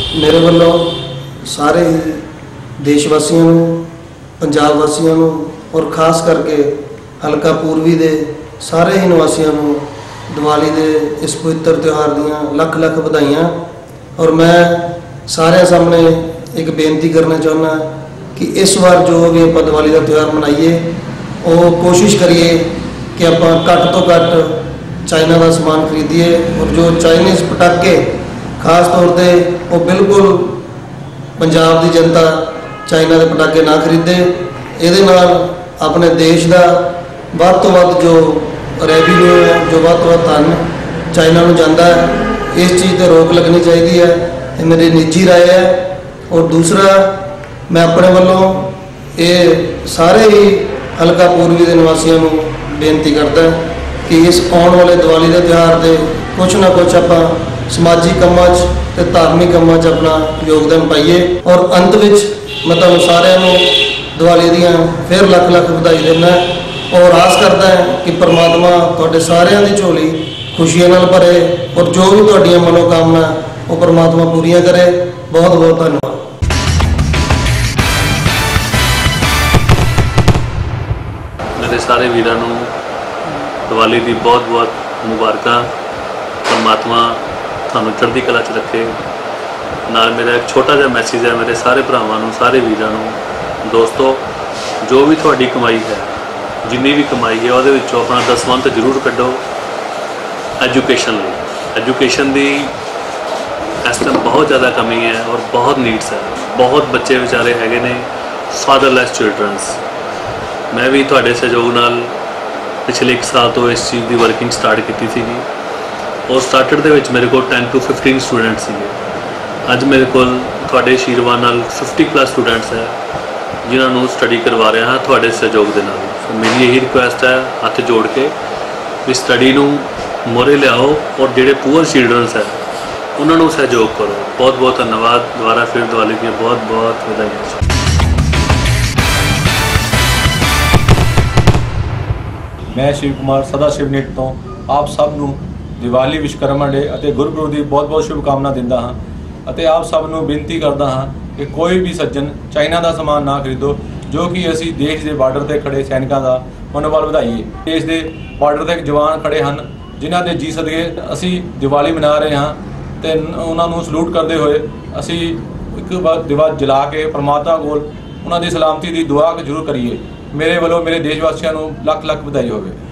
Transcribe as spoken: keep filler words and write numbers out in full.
मेरे वालों सारे देशवासियों को, पंजाब वासियों को और खास करके हलका पूर्वी दे सारे ही निवासियों को दिवाली के इस पवित्र त्यौहार दियाँ लख लख बधाइयाँ। और मैं सारे सामने एक बेनती करना चाहना कि इस बार जो भी आप दिवाली का त्यौहार मनाइए वो कोशिश करिए कि आप घट तो घट चाइना का समान खरीदिए और जो चाइनीज़ पटाके खास तौर पर वो बिल्कुल पंजाब की जनता चाइना के पटाके ना खरीदे। ये अपने देश का वध तो वध जो रेवन्यू है, जो वध तो वध धन चाइना में जाता है, इस चीज़ पर रोक लगनी चाहिए है। ये मेरी निजी राय है। और दूसरा मैं अपने वालों ये सारे ही हलका पूर्वी के निवासियों को बेनती करता है कि इस आने वाले दिवाली के त्यौहार से कुछ ना कुछ आप समाजिक कामों ते धार्मिक कामों अपना योगदान पाइए। और अंत में मैं तुहानूं सारिआं नूं दिवाली दियां फिर लख लख बधाई देना और आस करता है कि परमात्मा तुहाडे सारिआं दी झोली खुशियां नाल भरे और जो भी तुहाडीआं मनोकामना वो परमात्मा पूरियां करे। बहुत बहुत धन्यवाद। मेरे सारे वीरां नूं दिवाली की बहुत बहुत मुबारक। परमात्मा थानू चढ़ती कला च रखे। नाल मेरा एक छोटा जिहा मैसेज है मेरे सारे भरावां नूं, सारे वीरां नूं, दोस्तों जो भी तुहाडी कमाई है, जिन्नी भी कमाई है उहदे विचों अपना दसवंत जरूर कड्डो एजुकेशन लई। एजुकेशन की इस टाइम बहुत ज़्यादा कमी है और बहुत नीड्स है। बहुत बच्चे बेचारे हैगे ने फादरलैस चिल्ड्रनस। मैं भी तुहाडे सहयोग नाल पिछले एक साल तो इस चीज़ की वर्किंग स्टार्ट की थी और स्टार्टड दे विच मेरे को टेन टू फिफ्टीन स्टूडेंट्स थे। अज मेरे को तुहाडे आशीर्वाद नाल फिफ्टी प्लस स्टूडेंट्स है जिन्होंने स्टडी करवा रहा हाँ तुहाडे सहयोग दे नाल। सो मेरी यही रिक्वेस्ट है हथ जोड़ के भी स्टडी नूं मोरे लियाओ और जिहड़े पुअर चिल्ड्रनस है उन्होंने सहयोग करो। बहुत बहुत धन्यवाद। दोबारा फिर दिवाली की बहुत बहुत बधाई। मैं शिव कुमार सदा शिवनीट तो आप सब नूं दिवाली विश्वकर्मा डे और गुरपुरब की बहुत बहुत शुभकामना दिंदा हाँ। ਅਤੇ आप सब ਨੂੰ ਬੇਨਤੀ करदा हाँ कि कोई भी सज्जन चाइना का समान ना खरीदो, जो कि असी देश के बार्डर पर खड़े सैनिकों का मनोबल ਵਧਾਈਏ। देश के बार्डर पर जवान खड़े हैं जिन्हों के जी सदके असी दिवाली मना रहे हाँ तो उन्होंने सलूट करते हुए असी एक दिवा जला के परमात्मा कोल उन्हों की सलामती की दुआ जरूर करिए। मेरे वालों मेरे देशवासियों को लख लख ਵਧਾਈ होवे।